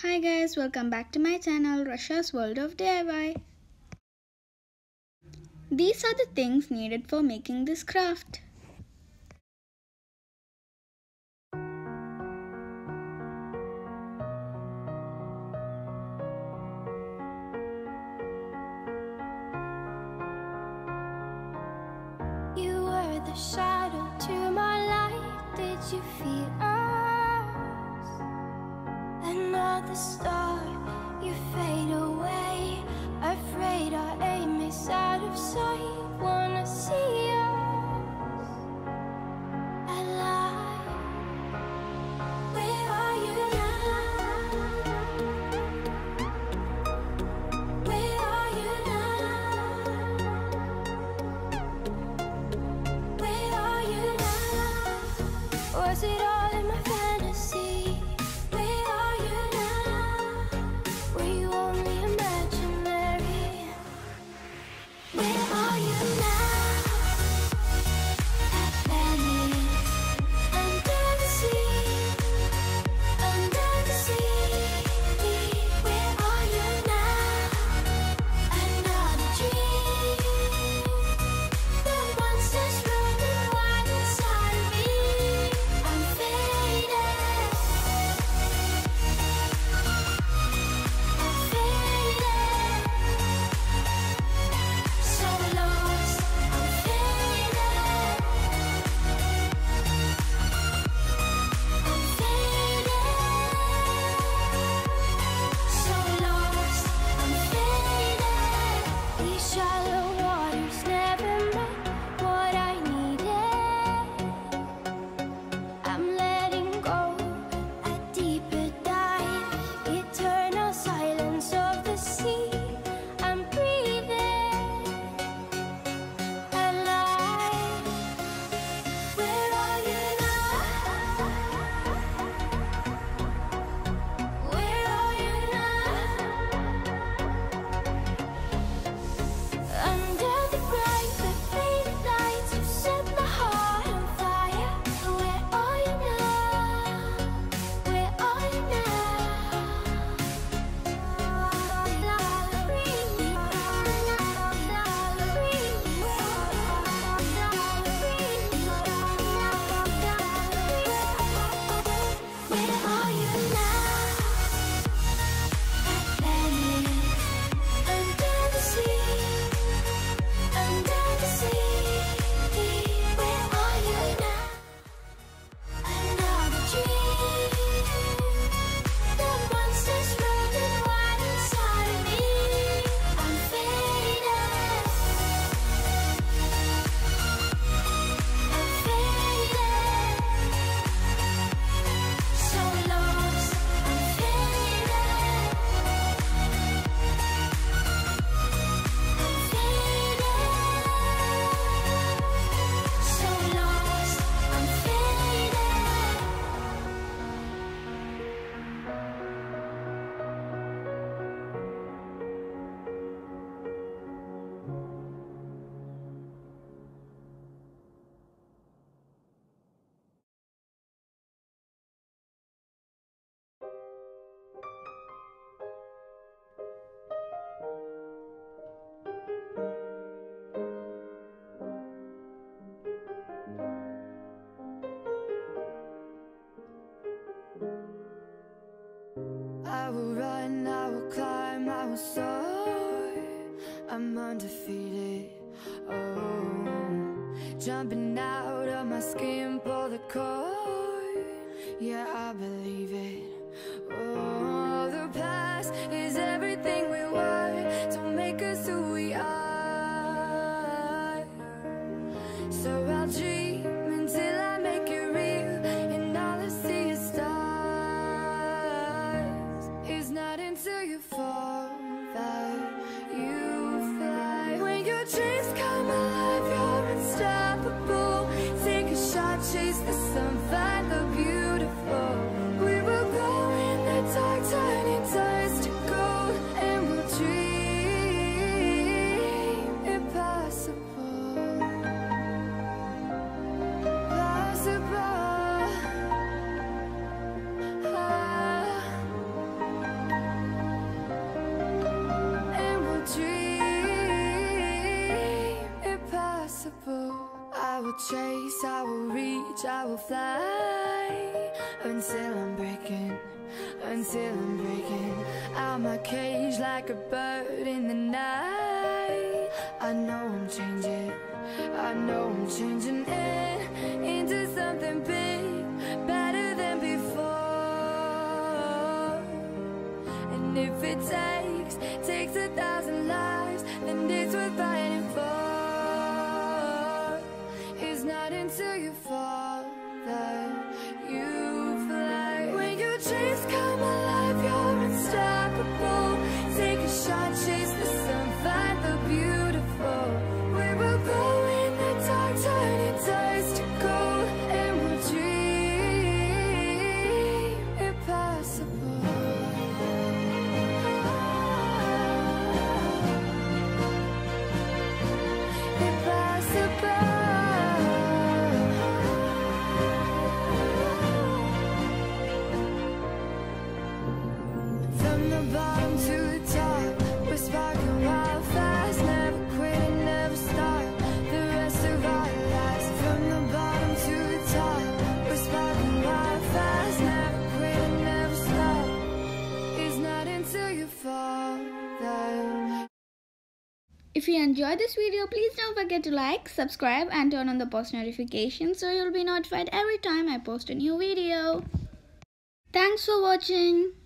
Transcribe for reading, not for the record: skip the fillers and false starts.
Hi guys, welcome back to my channel Rasha's World of DIY. These are the things needed for making this craft. You were the shadow to my light. Did you feel us? Another star, you fade away. Afraid our aim is out of sight. Wanna see us alive. Where are you now? Where are you now? Where are you now? Was it all in my fantasy? Where are you now? Were you only imaginary? Where are you now? At Venice, under the sea, under the sea. Where are you now? Another dream. The monsters running wild inside of me. I'm faded. I'm faded. So lost. I'm faded. I'm faded. So lost. I'm faded. These shallow waters never met what I needed. I'm letting go a deeper dive. Eternal silence of the sea. I'm breathing alive. Where are you now? Where are you now? Under the bright, the faded lights, you set my heart on fire. Where are you now? Where are you now? Where are you now? At Venice, under the sea, under the sea. Where are you now? Another dream. The monsters running wild inside of me. I'm faded. I'm faded. So lost. I'm faded. I'm faded. So lost. I'm I will run, I will climb, I will soar. I'm undefeated. Oh, jumping out of my skin, pull the cord. Yeah, I believe it. Oh, the past is everything we were. Don't make us who we are. So I'll dream until I make it real, and all I see is stars. It's not until you fall that you fly. When your dreams come alive, you're unstoppable. Take a shot, chase the sun, find the beautiful. We will go in the dark, turning dust to gold, and we'll dream impossible. Possible. fly until I'm breaking out my cage like a bird in the night. I know I'm changing into something big, better than before. And if it takes 1,000 lives, then it's worth fighting for. It's not until you fall that you fly. When your dreams come alive, you're unstoppable. Take a shot, chase the sun, find the beautiful. We will go in the dark, turning dust to gold, and we'll dream impossible. From the bottom to the top, we're sparking wild fast, never quit, never stop, the rest of our lives. From the bottom to the top, we're sparking wild fast, never quit, never stop. It's not until you fall that. If you enjoyed this video, please don't forget to like, subscribe and turn on the post notifications so you'll be notified every time I post a new video. Thanks for watching.